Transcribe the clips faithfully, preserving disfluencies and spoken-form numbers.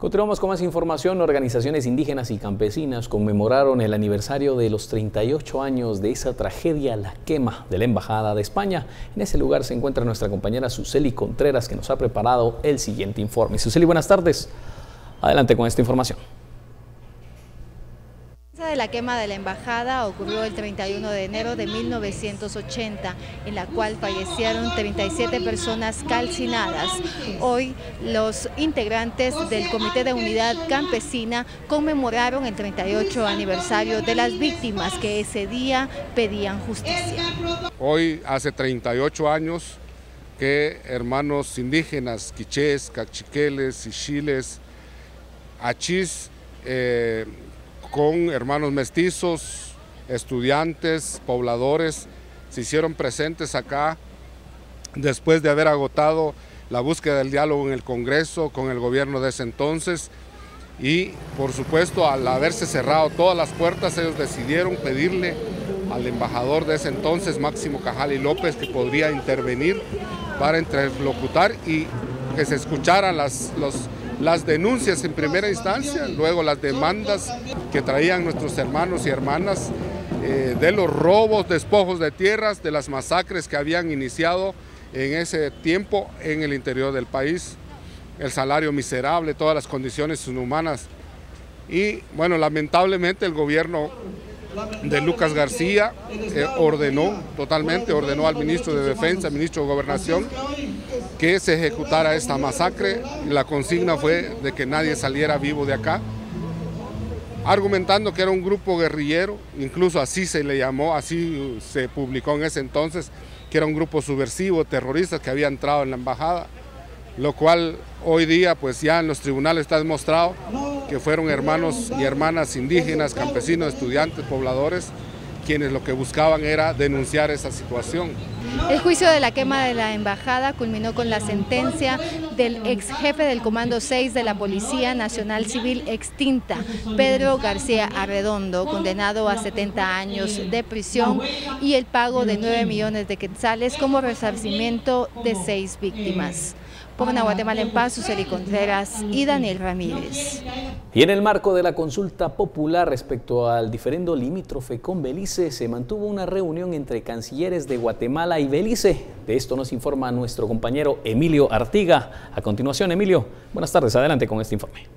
Continuamos con más información. Organizaciones indígenas y campesinas conmemoraron el aniversario de los treinta y ocho años de esa tragedia, la quema de la Embajada de España. En ese lugar se encuentra nuestra compañera Suseli Contreras, que nos ha preparado el siguiente informe. Suseli, buenas tardes. Adelante con esta información. De la quema de la embajada ocurrió el treinta y uno de enero de mil novecientos ochenta, en la cual fallecieron treinta y siete personas calcinadas. Hoy los integrantes del Comité de Unidad Campesina conmemoraron el treinta y ocho aniversario de las víctimas que ese día pedían justicia. Hoy hace treinta y ocho años que hermanos indígenas, quichés, cachiqueles, ixiles, achís, eh, con hermanos mestizos, estudiantes, pobladores, se hicieron presentes acá después de haber agotado la búsqueda del diálogo en el Congreso con el gobierno de ese entonces y por supuesto al haberse cerrado todas las puertas ellos decidieron pedirle al embajador de ese entonces, Máximo Cajali López, que podría intervenir para interlocutar y que se escucharan las, los las denuncias en primera instancia, luego las demandas que traían nuestros hermanos y hermanas eh, de los robos, despojos de tierras, de las masacres que habían iniciado en ese tiempo en el interior del país, el salario miserable, todas las condiciones inhumanas. Y bueno, lamentablemente el gobierno de Lucas García eh, ordenó totalmente, ordenó al ministro de Defensa, al ministro de Gobernación, que se ejecutara esta masacre. La consigna fue de que nadie saliera vivo de acá, argumentando que era un grupo guerrillero, incluso así se le llamó, así se publicó en ese entonces, que era un grupo subversivo, terrorista que había entrado en la embajada, lo cual hoy día pues ya en los tribunales está demostrado que fueron hermanos y hermanas indígenas, campesinos, estudiantes, pobladores, quienes lo que buscaban era denunciar esa situación. El juicio de la quema de la embajada culminó con la sentencia del ex jefe del Comando seis de la Policía Nacional Civil extinta, Pedro García Arredondo, condenado a setenta años de prisión y el pago de nueve millones de quetzales como resarcimiento de seis víctimas. Por una Guatemala en paz, Suseli Contreras y Daniel Ramírez. Y en el marco de la consulta popular respecto al diferendo limítrofe con Belice, se mantuvo una reunión entre cancilleres de Guatemala y Belice. De esto nos informa nuestro compañero Emilio Artiga. A continuación, Emilio, buenas tardes, adelante con este informe.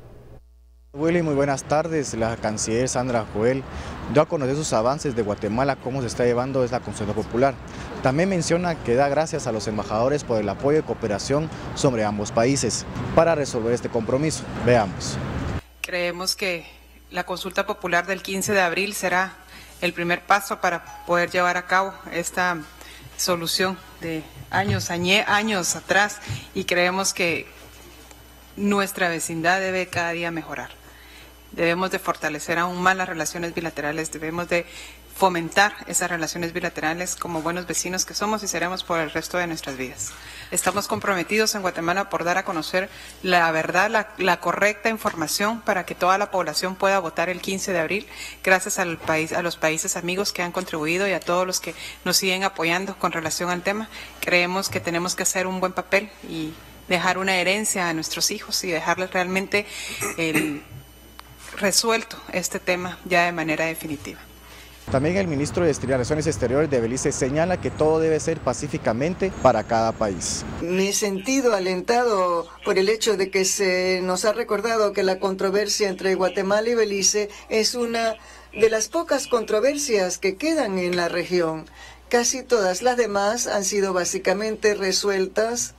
Willy, muy buenas tardes. La canciller Sandra Joel dio a conocer sus avances de Guatemala, cómo se está llevando esta consulta popular. También menciona que da gracias a los embajadores por el apoyo y cooperación sobre ambos países para resolver este compromiso. Veamos. Creemos que la consulta popular del quince de abril será el primer paso para poder llevar a cabo esta solución de años, añe, años atrás, y creemos que nuestra vecindad debe cada día mejorar. Debemos de fortalecer aún más las relaciones bilaterales, debemos de fomentar esas relaciones bilaterales como buenos vecinos que somos y seremos por el resto de nuestras vidas. Estamos comprometidos en Guatemala por dar a conocer la verdad, la, la correcta información para que toda la población pueda votar el quince de abril, gracias al país, a los países amigos que han contribuido y a todos los que nos siguen apoyando con relación al tema. Creemos que tenemos que hacer un buen papel y dejar una herencia a nuestros hijos y dejarles realmente el, resuelto este tema ya de manera definitiva. También el ministro de Relaciones Exteriores de Belice señala que todo debe ser pacíficamente para cada país. Me he sentido alentado por el hecho de que se nos ha recordado que la controversia entre Guatemala y Belice es una de las pocas controversias que quedan en la región. Casi todas las demás han sido básicamente resueltas,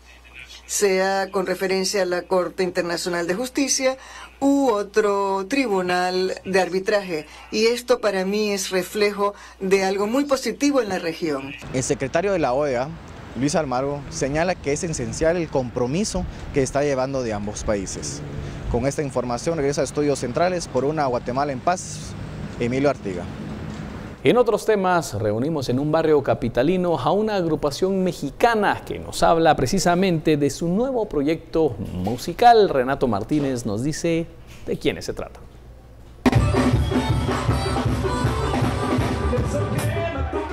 sea con referencia a la Corte Internacional de Justicia u otro tribunal de arbitraje. Y esto para mí es reflejo de algo muy positivo en la región. El secretario de la O E A, Luis Almagro, señala que es esencial el compromiso que está llevando de ambos países. Con esta información regresa a Estudios Centrales por una Guatemala en paz, Emilio Artiga. En otros temas, reunimos en un barrio capitalino a una agrupación mexicana que nos habla precisamente de su nuevo proyecto musical. Renato Martínez nos dice de quiénes se trata.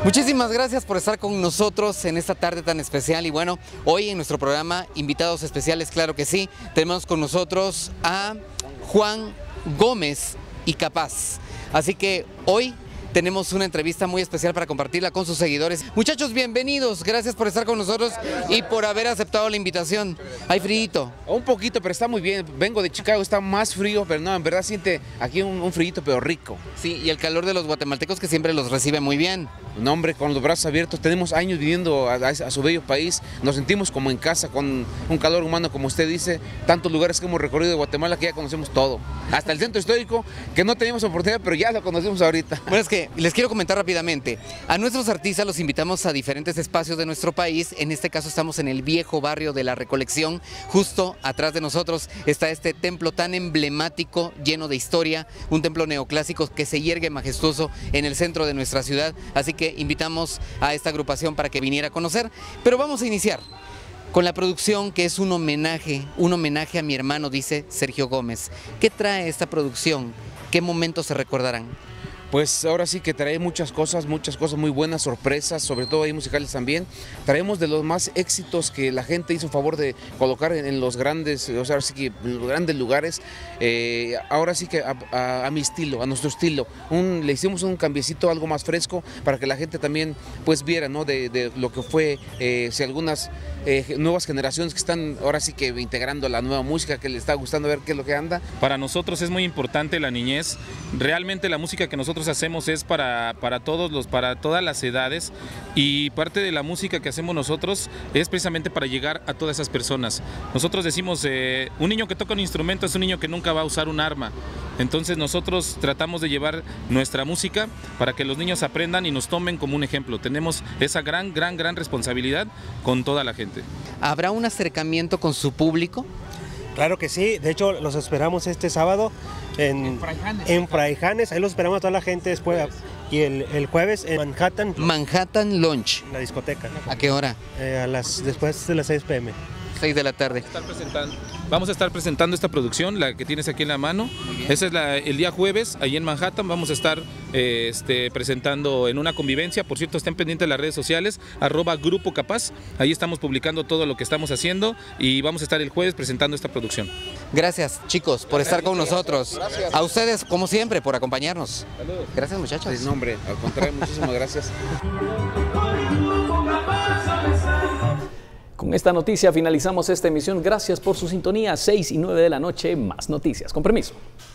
Muchísimas gracias por estar con nosotros en esta tarde tan especial y bueno, hoy en nuestro programa, invitados especiales, claro que sí, tenemos con nosotros a Juan Gómez y Capaz. Así que hoy tenemos una entrevista muy especial para compartirla con sus seguidores. Muchachos, bienvenidos, gracias por estar con nosotros y por haber aceptado la invitación. ¿Hay frío? Un poquito, pero está muy bien. Vengo de Chicago, está más frío, pero no, en verdad siente aquí un, un frío, pero rico. Sí, y el calor de los guatemaltecos que siempre los recibe muy bien. No, hombre, con los brazos abiertos, tenemos años viviendo a, a, a su bello país, nos sentimos como en casa, con un calor humano, como usted dice, tantos lugares que hemos recorrido de Guatemala que ya conocemos todo. Hasta el centro histórico, que no teníamos oportunidad, pero ya lo conocemos ahorita. Bueno, es que les quiero comentar rápidamente, a nuestros artistas los invitamos a diferentes espacios de nuestro país, en este caso estamos en el viejo barrio de La Recolección, justo atrás de nosotros está este templo tan emblemático, lleno de historia, un templo neoclásico que se yergue majestuoso en el centro de nuestra ciudad, así que invitamos a esta agrupación para que viniera a conocer, pero vamos a iniciar con la producción que es un homenaje, un homenaje a mi hermano, dice Sergio Gómez. ¿Qué trae esta producción? ¿Qué momentos se recordarán? Pues ahora sí que trae muchas cosas, muchas cosas muy buenas, sorpresas, sobre todo ahí musicales también. Traemos de los más éxitos que la gente hizo favor de colocar en, en los grandes, o sea, ahora sí que en los grandes lugares. Eh, ahora sí que a, a, a mi estilo, a nuestro estilo. Un, le hicimos un cambiecito, algo más fresco, para que la gente también pues viera, ¿no? de, de lo que fue, eh, si algunas eh, nuevas generaciones que están ahora sí que integrando la nueva música, que les está gustando ver qué es lo que anda. Para nosotros es muy importante la niñez. Realmente la música que nosotros hacemos es para, para todos los, para todas las edades, y parte de la música que hacemos nosotros es precisamente para llegar a todas esas personas. Nosotros decimos, eh, un niño que toca un instrumento es un niño que nunca va a usar un arma. Entonces nosotros tratamos de llevar nuestra música para que los niños aprendan y nos tomen como un ejemplo. Tenemos esa gran, gran, gran responsabilidad con toda la gente. ¿Habrá un acercamiento con su público? Claro que sí, de hecho los esperamos este sábado en, en Fraijanes, en Fraijanes, ahí los esperamos a toda la gente después, y el, el jueves en Manhattan. Manhattan Lounge. En la discoteca. ¿A qué hora? Eh, a las, después de las seis pe eme. seis de la tarde. Vamos a estar presentando esta producción, la que tienes aquí en la mano. Ese es la, el día jueves, ahí en Manhattan. Vamos a estar eh, este, presentando en una convivencia. Por cierto, estén pendientes de las redes sociales, arroba Grupo Capaz. Ahí estamos publicando todo lo que estamos haciendo y vamos a estar el jueves presentando esta producción. Gracias, chicos, por estar con nosotros. Gracias. A ustedes, como siempre, por acompañarnos. Saludos. Gracias, muchachos. Sí, no, hombre, al contrario, muchísimas gracias. Con esta noticia finalizamos esta emisión. Gracias por su sintonía. seis y nueve de la noche, más noticias. Con permiso.